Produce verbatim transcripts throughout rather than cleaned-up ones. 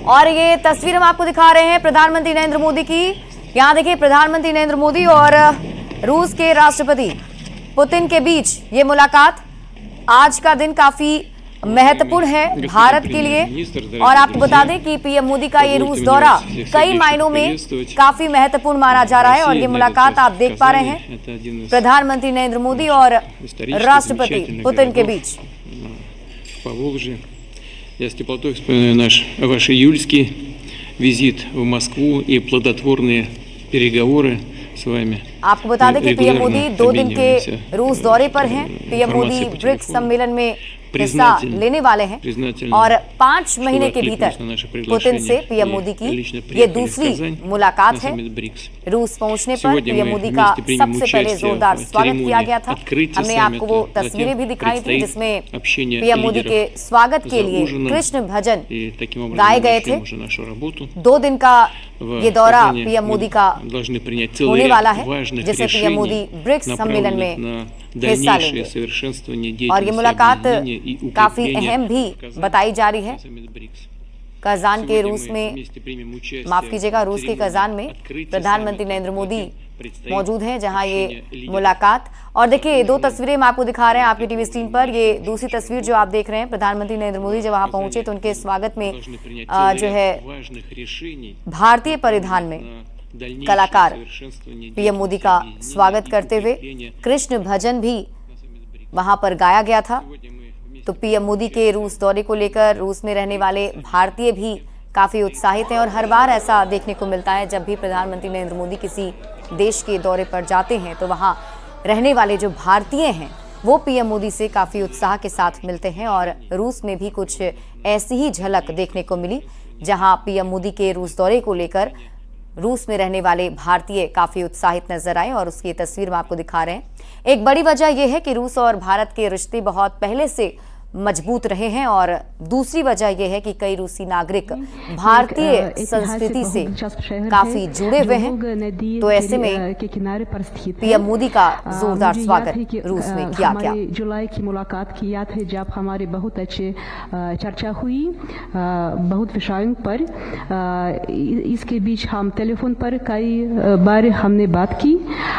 और ये तस्वीर हम आपको दिखा रहे हैं प्रधानमंत्री नरेंद्र मोदी की। यहाँ देखिए प्रधानमंत्री नरेंद्र मोदी और रूस के राष्ट्रपति पुतिन के बीच ये मुलाकात। आज का दिन काफी महत्वपूर्ण है भारत के लिए और आपको बता दें कि पीएम मोदी का ये रूस दौरा कई मायनों में काफी महत्वपूर्ण माना जा रहा है। और ये मुलाकात आप देख पा रहे हैं प्रधानमंत्री नरेंद्र मोदी और राष्ट्रपति पुतिन के बीच। Я с теплотой вспоминаю наш ваш июльский визит в Москву и плодотворные переговоры с вами। आपको बता दें कि पीएम मोदी दो दिन के रूस दौरे पर हैं। पीएम मोदी ब्रिक्स सम्मेलन में हिस्सा लेने वाले हैं और पांच महीने के भीतर पुतिन से पीएम मोदी की ये दूसरी मुलाकात है। रूस पहुंचने पर पीएम मोदी का सबसे पहले जोरदार स्वागत किया गया था। हमने आपको वो तस्वीरें भी दिखाई थी जिसमें पीएम मोदी के स्वागत के लिए कृष्ण भजन गाए गए थे। दो दिन का ये दौरा पीएम मोदी का होने वाला है जिसे पीएम मोदी ब्रिक्स सम्मेलन में हिस्सा लेंगे। और ये मुलाकात काफी अहम भी बताई जा रही है। कजान के रूस में, माफ कीजिएगा, रूस के कजान में प्रधानमंत्री नरेंद्र मोदी मौजूद हैं जहां ये मुलाकात। और देखिए दो तस्वीरें हम आपको दिखा रहे हैं आपकी टीवी स्क्रीन पर। ये दूसरी तस्वीर जो आप देख रहे हैं, प्रधानमंत्री नरेंद्र मोदी जब वहां पहुंचे तो उनके स्वागत में आ, जो है भारतीय परिधान में कलाकार पीएम मोदी का स्वागत करते हुए कृष्ण भजन भी वहां पर गाया गया था। तो पीएम मोदी के रूस दौरे को लेकर रूस में रहने वाले भारतीय भी काफी उत्साहित हैं और हर बार ऐसा देखने को मिलता है जब भी प्रधानमंत्री नरेंद्र मोदी किसी देश के दौरे पर जाते हैं तो वहां रहने वाले जो भारतीय हैं वो पीएम मोदी से काफी उत्साह के साथ मिलते हैं। और रूस में भी कुछ ऐसी ही झलक देखने को मिली जहां पीएम मोदी के रूस दौरे को लेकर रूस में रहने वाले भारतीय काफी उत्साहित नजर आए और उसकी तस्वीर में आपको दिखा रहे हैं। एक बड़ी वजह यह है कि रूस और भारत के रिश्ते बहुत पहले से मजबूत रहे हैं और दूसरी वजह यह है कि कई रूसी नागरिक भारतीय संस्कृति से काफी जुड़े हुए हैं। तो ऐसे में पीएम मोदी का जोरदार स्वागत रूस में किया गया। जुलाई की मुलाकात की याद है जब हमारी बहुत अच्छी चर्चा हुई बहुत विषयों पर। इसके बीच हम टेलीफोन पर कई बार हमने बात की।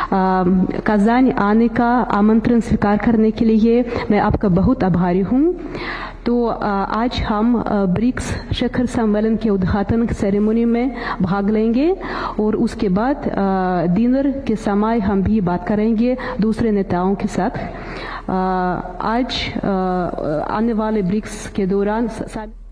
कजान आने का आमंत्रण स्वीकार करने के लिए मैं आपका बहुत आभारी हूँ। तो आज हम ब्रिक्स शिखर सम्मेलन के उद्घाटन सेरेमनी में भाग लेंगे और उसके बाद डिनर के समय हम भी बात करेंगे दूसरे नेताओं के साथ। आज आने वाले ब्रिक्स के दौरान